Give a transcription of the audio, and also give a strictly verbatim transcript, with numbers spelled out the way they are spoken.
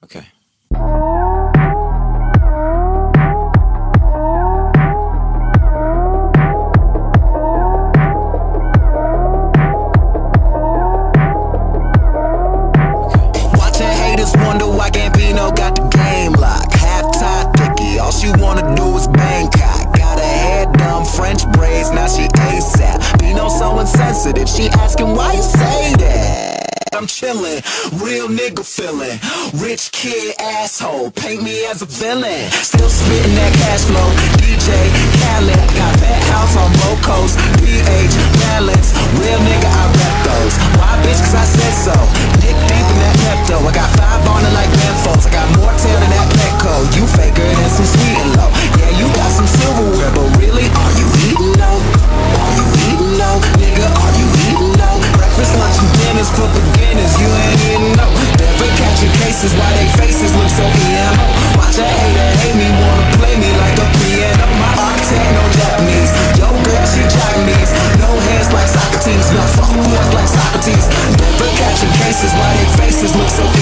Okay. Wonder why Gambino got the game locked. Half-tie thicky, all she wanna do is Bangkok. Got her hair done, French braids, now she ASAP. Bino so insensitive, she asking why you say that. I'm chillin', real nigga feelin', rich kid asshole, paint me as a villain. Still spittin' that cash flow, D J Khaled. Got that house on Gold Coast, P H balance, real nigga I rep those. Why bitch, cause I said so. Dick deep in that Pepto, I got five on it like Ben Folds. I got more tail than that Petco, you faker than some sweet and low. Yeah, you got some silverware, but really, are you eating though? Are you eating though? Nigga, are you eating though? Breakfast, lunch, and dinner's for beginners, you ain't eating though. Never catching cases, why they faces look so E M O. Watch a hater hate me, wanna play me like a piano. My architect, no Japanese, yo girl, she Chinese. No hands like Socrates, no fuck boys like Socrates. Never catching cases, why they faces look so